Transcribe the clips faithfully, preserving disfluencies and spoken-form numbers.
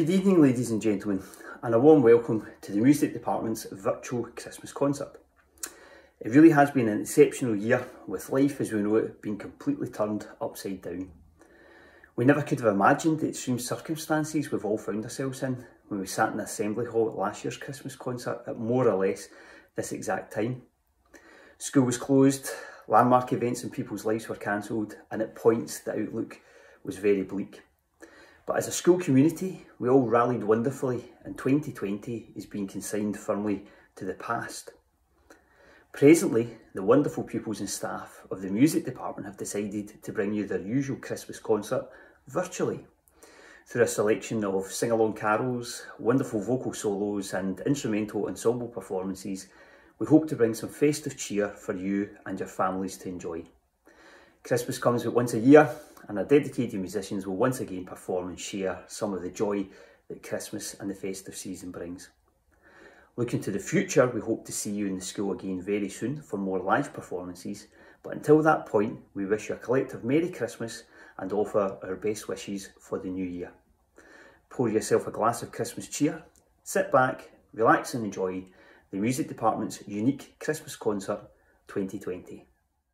Good evening, ladies and gentlemen, and a warm welcome to the Music Department's virtual Christmas concert. It really has been an exceptional year, with life as we know it being completely turned upside down. We never could have imagined the extreme circumstances we've all found ourselves in when we sat in the Assembly Hall at last year's Christmas concert at more or less this exact time. School was closed, landmark events in people's lives were cancelled, and at points the outlook was very bleak. But as a school community, we all rallied wonderfully, and twenty twenty is being consigned firmly to the past. Presently, the wonderful pupils and staff of the Music Department have decided to bring you their usual Christmas concert virtually. Through a selection of sing-along carols, wonderful vocal solos and instrumental ensemble performances, we hope to bring some festive cheer for you and your families to enjoy. Christmas comes but once a year, and our dedicated musicians will once again perform and share some of the joy that Christmas and the festive season brings. Looking to the future, we hope to see you in the school again very soon for more live performances, but until that point, we wish you a collective Merry Christmas and offer our best wishes for the new year. Pour yourself a glass of Christmas cheer, sit back, relax and enjoy the Music Department's unique Christmas concert twenty twenty.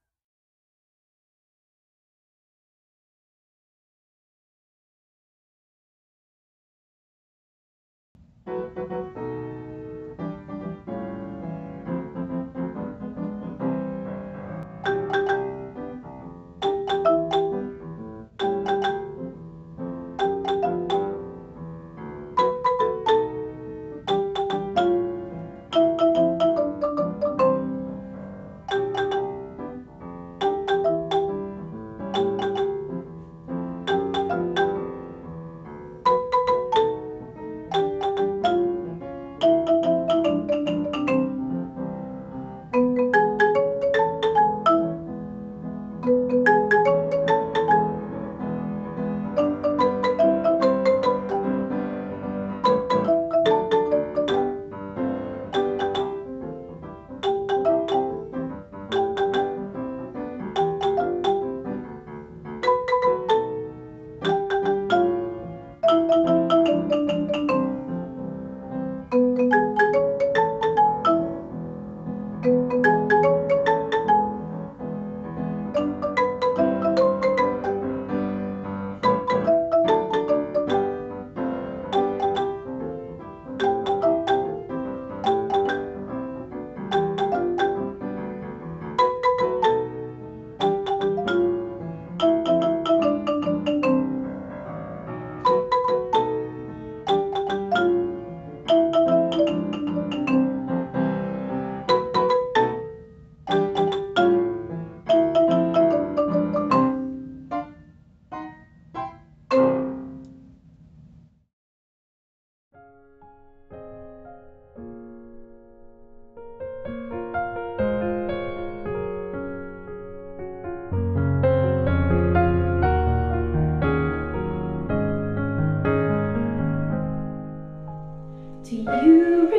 Do you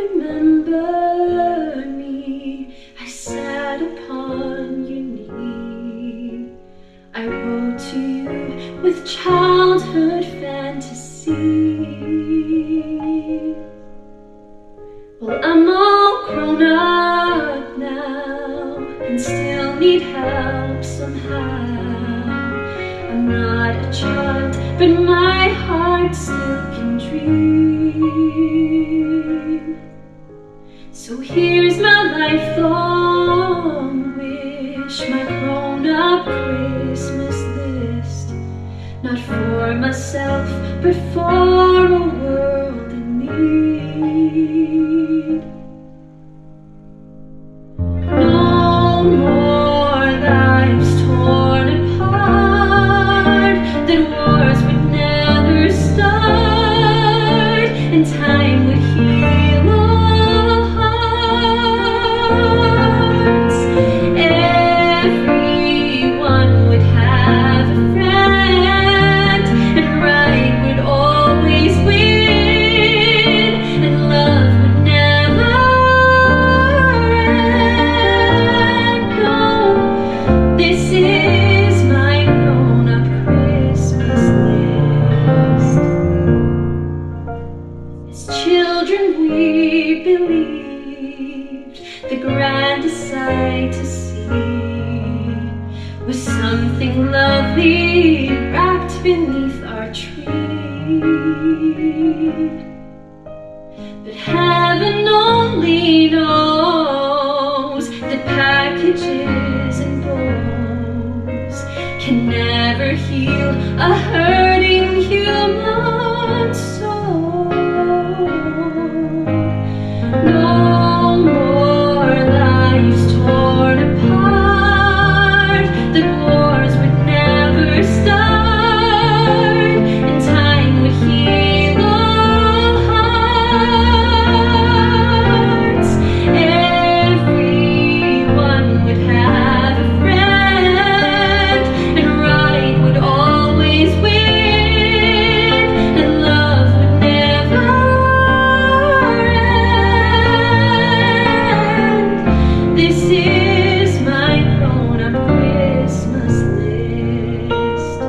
remember me? I sat upon your knee. I wrote to you with childhood fantasy. Well, I'm all grown up now and still need help somehow. I'm not a child, but my heart still can dream. So here's my lifelong wish, my grown-up Christmas list. Not for myself, but for a world in need. No more lives torn apart, that wars would never start, and time would heal all hearts. Everyone would have a friend, and right would always win. wait to see was something lovely wrapped beneath our tree. But heaven only knows that packages and bows can never heal a hurting human soul. No more lives torn apart, that wars would never start, and time would heal all hearts. Everyone would have a friend, and right would always win, and love would never end. This is my grown-up Christmas list.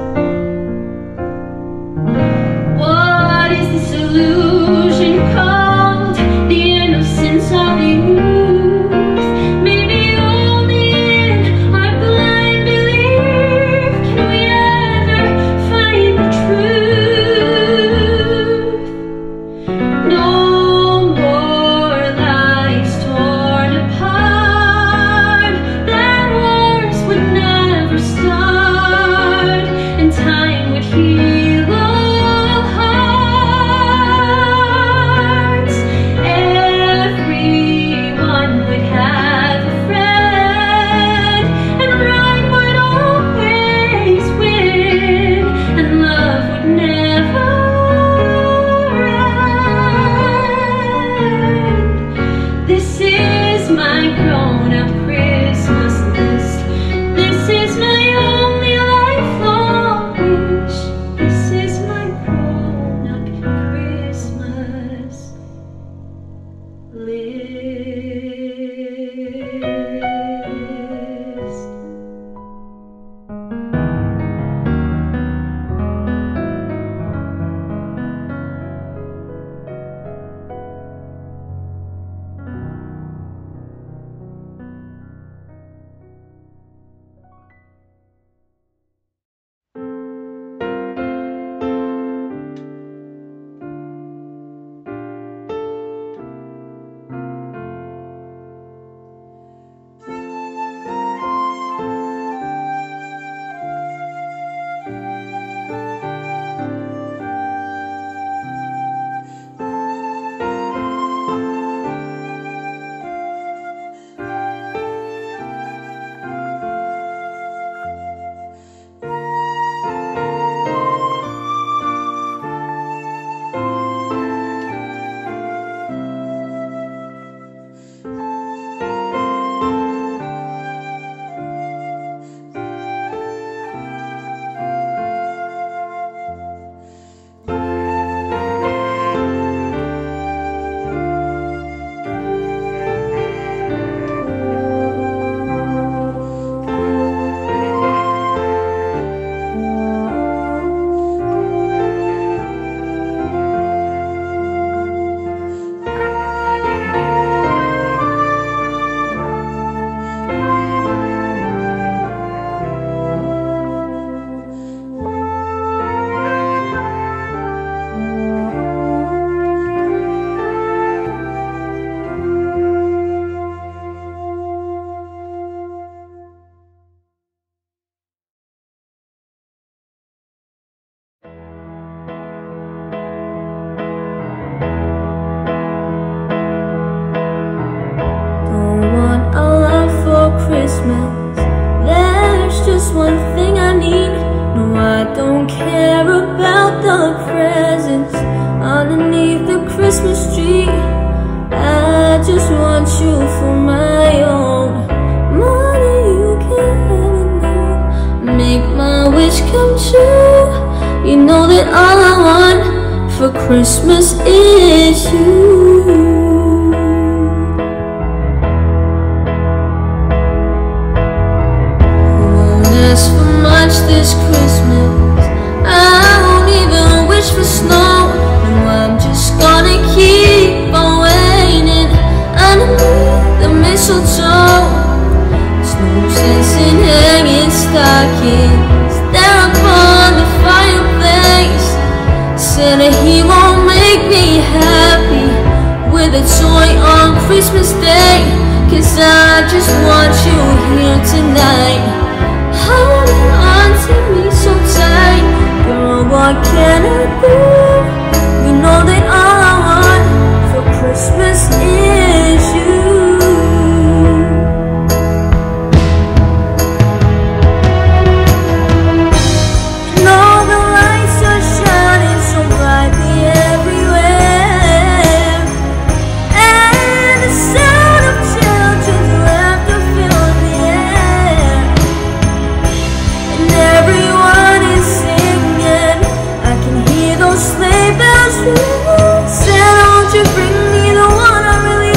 What is this illusion called? The innocence of youth. Maybe only in our blind belief can we ever find the truth. No more lives torn apart, that wars would never start, and time would heal all hearts. Everyone would have a friend, and right would always win, and love would never end. This is my grown-up Christmas list. This is my only lifelong wish. This is my grown-up Christmas list. Christmas, there's just one thing I need. No, I don't care about the presents underneath the Christmas tree. I just want you for my own. More than you can ever know. Make my wish come true. You know that all I want for Christmas is you. This Christmas, I won't even wish for snow. No, I'm just gonna keep on waiting underneath the mistletoe. and hanging stockings there upon the fireplace. Santa, he won't make me happy with a toy on Christmas Day, 'cause I just want you here tonight, holding on to me so tight. Girl, what can I do? You know that all I want for Christmas is you. And all the lights are shining so brightly everywhere, and the sound of children's laughter fills the air, and everyone is singing. I can hear those sleigh bells ring. Santa, won't you bring me the one I really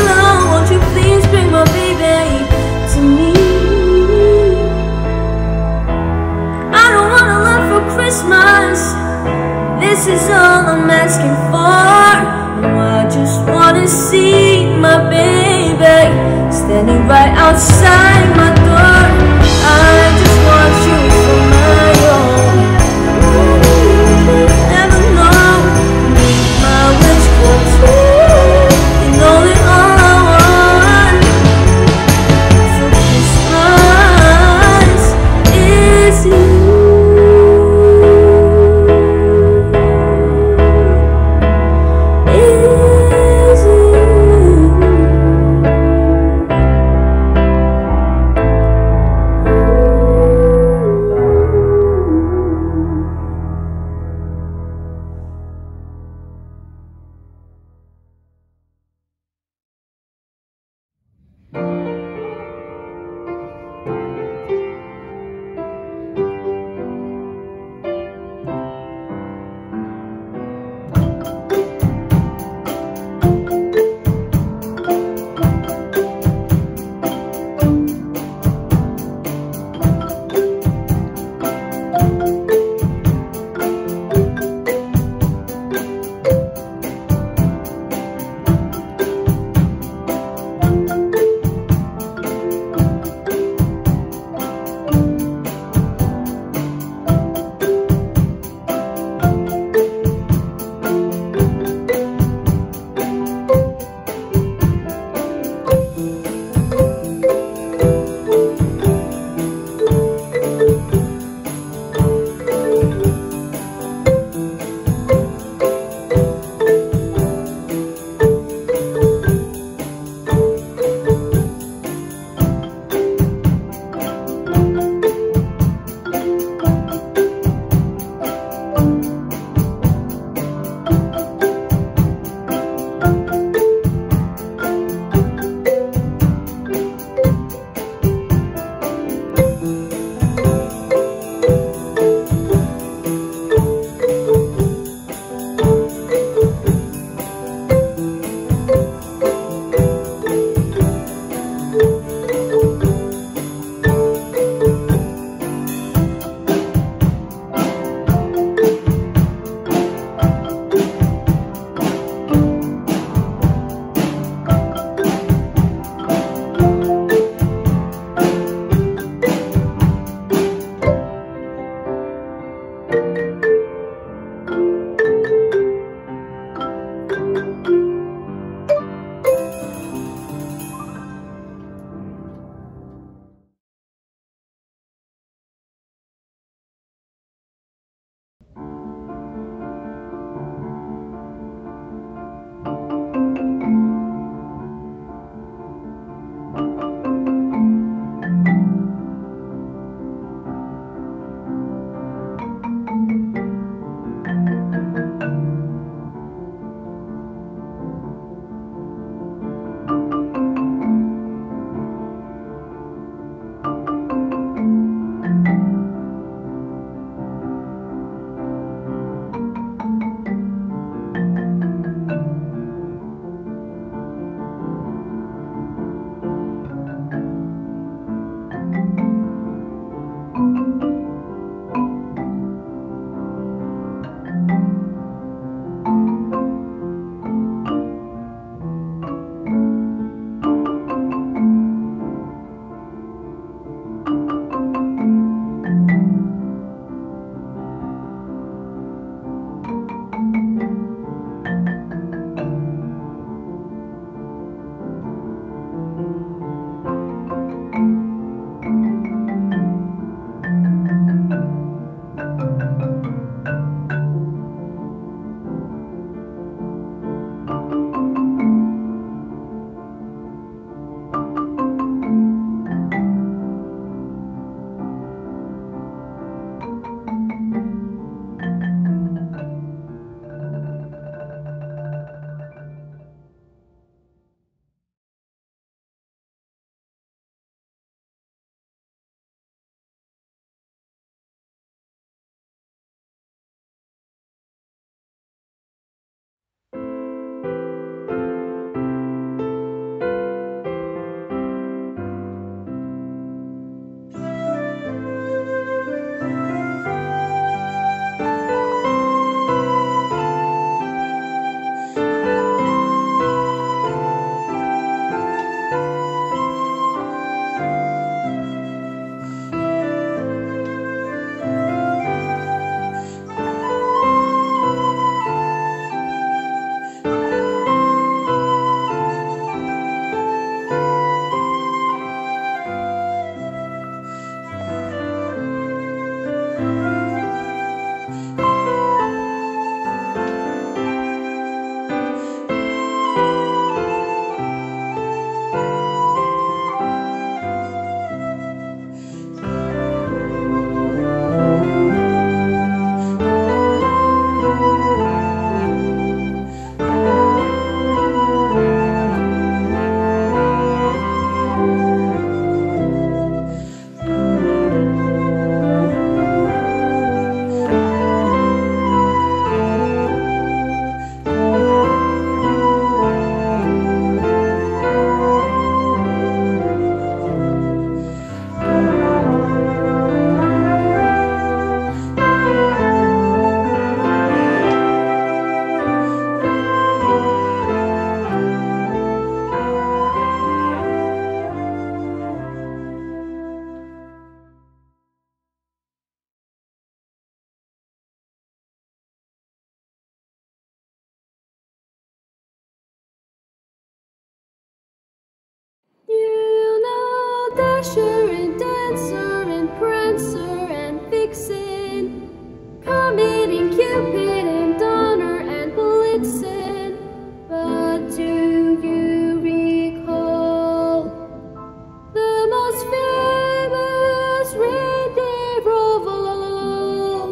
Dasher and Dancer and Prancer and Vixen, Comet and Cupid and Donner and Blitzen. But do you recall the most famous reindeer of all?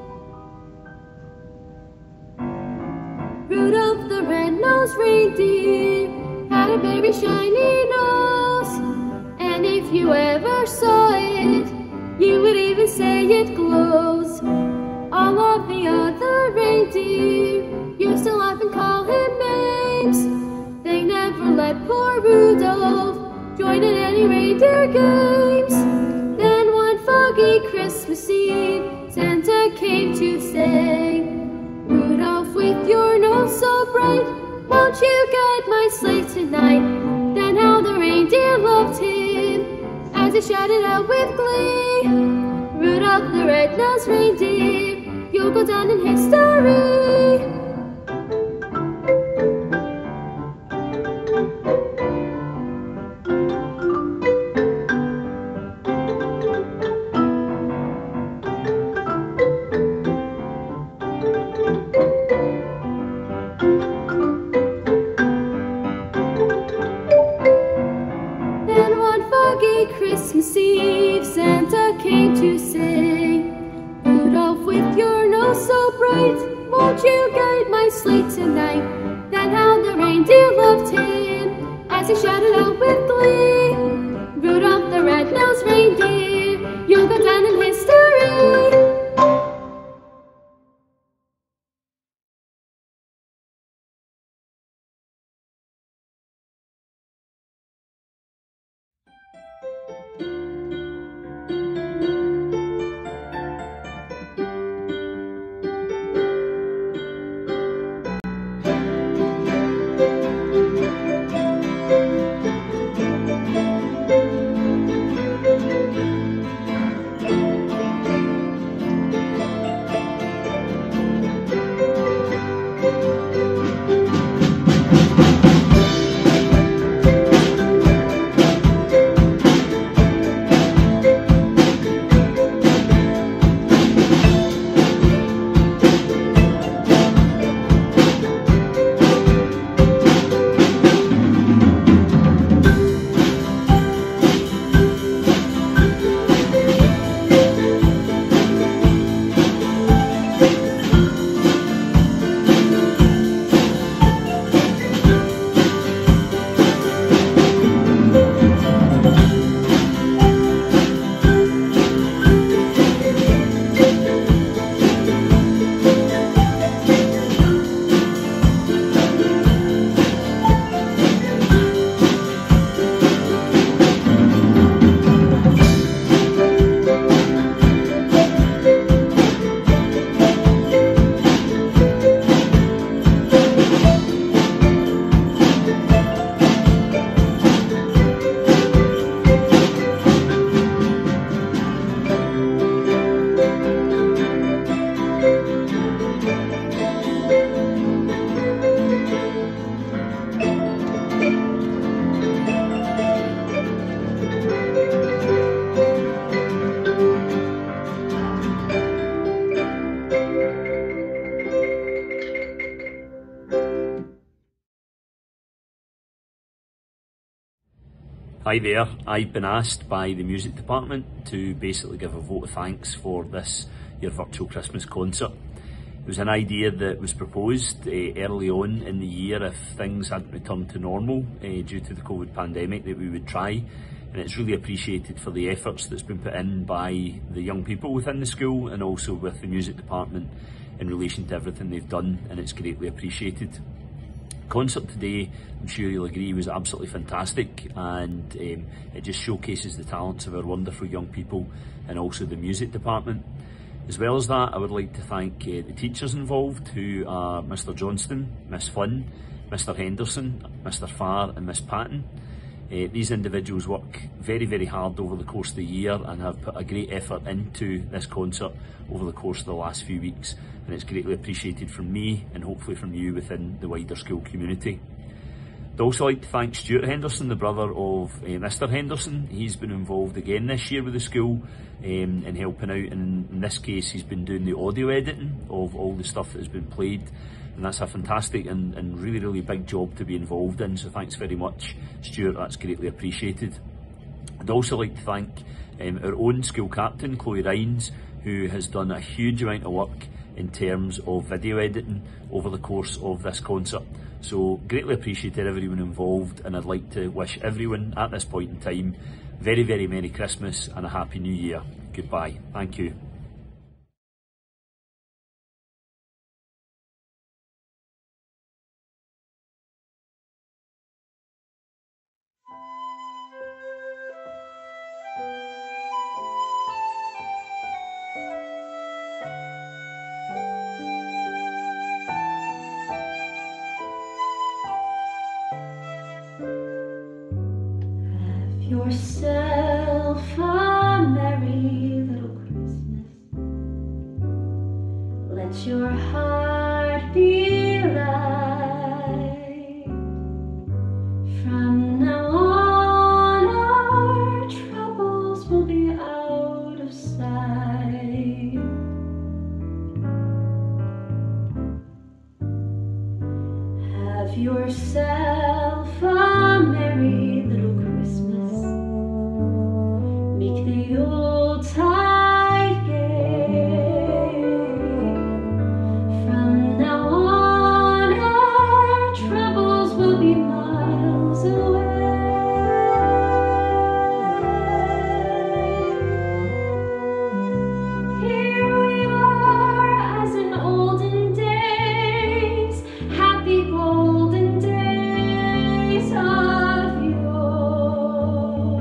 Rudolph the red-nosed reindeer had a very shiny nose, and if you ever saw it, you would even say it glows. All of the other reindeer used to laugh and call him names. They never let poor Rudolph join in any reindeer games. Then one foggy Christmas Eve, Santa came to say, Rudolph, with your nose so bright, won't you guide my sleigh tonight? Then how the reindeer loved him as he shouted out with glee, Rudolph the red-nosed reindeer, you'll go down in history. Then one foggy Christmas Eve, Santa came to say, Rudolph, with your nose so bright, won't you guide my sleigh tonight? Then how the reindeer loved him as he shouted out with glee, Rudolph the red-nosed reindeer, you'll go down in history. Hi there, I've been asked by the music department to basically give a vote of thanks for this year virtual Christmas concert. It was an idea that was proposed uh, early on in the year if things hadn't returned to normal uh, due to the COVID pandemic, that we would try, and it's really appreciated for the efforts that's been put in by the young people within the school and also with the music department in relation to everything they've done, and it's greatly appreciated. The concert today, I'm sure you'll agree, was absolutely fantastic, and um, it just showcases the talents of our wonderful young people and also the music department. As well as that, I would like to thank uh, the teachers involved, who are Mister Johnston, Miss Flynn, Mister Henderson, Mister Farr and Miss Patton. Uh, these individuals work very, very hard over the course of the year and have put a great effort into this concert over the course of the last few weeks, and it's greatly appreciated from me and hopefully from you within the wider school community. I'd also like to thank Stuart Henderson, the brother of uh, Mister Henderson. He's been involved again this year with the school um, in helping out, and in this case he's been doing the audio editing of all the stuff that has been played, and that's a fantastic and, and really really big job to be involved in, so thanks very much Stuart, that's greatly appreciated. I'd also like to thank um, our own school captain Chloe Rhines, who has done a huge amount of work in terms of video editing over the course of this concert. So greatly appreciated everyone involved, and I'd like to wish everyone at this point in time very very Merry Christmas and a Happy New Year. Goodbye. Thank you. Yourself a merry little Christmas. Let your heart be light. From now on our troubles will be out of sight. Have yourself a merry little Christmas. Make the Yuletide gay. From now on our troubles will be miles away. Here we are as in olden days, happy golden days of yore.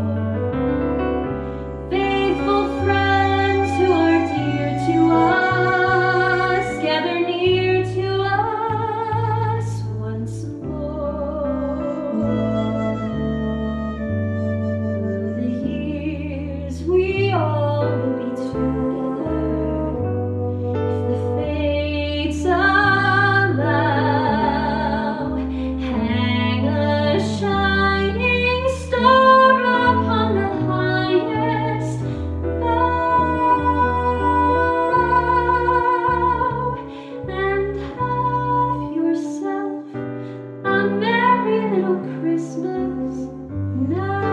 Faithful friends who are dear to us, gather near to us once more. Through the years we all will be together, if the fates allow. Hang a shining star upon the highest bough, and have yourself a merry little Christmas now.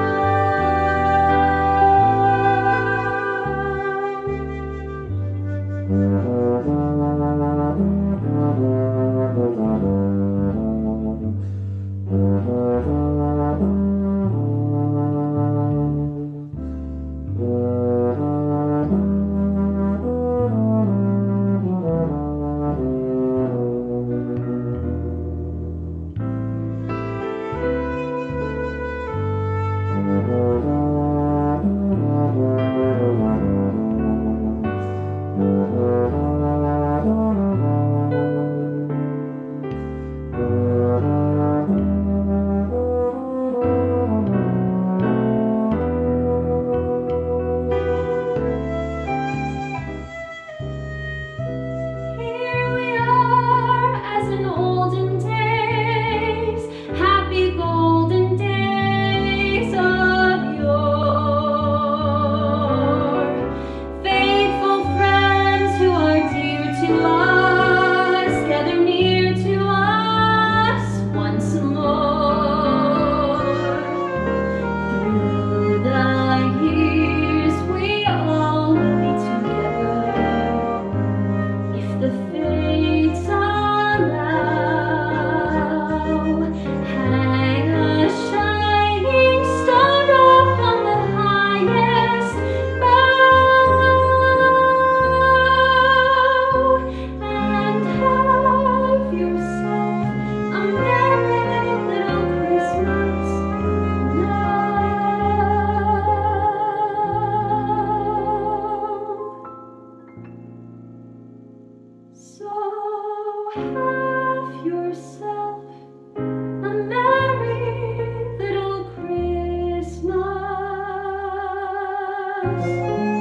Here we are as in olden days, happy golden days of yore. Faithful friends who are dear to us, gather near to us once more. Through the years we all will be together, if the fates allow. Hang a shining star upon the highest bough, and have yourself a merry little Christmas now. So have yourself a merry little Christmas.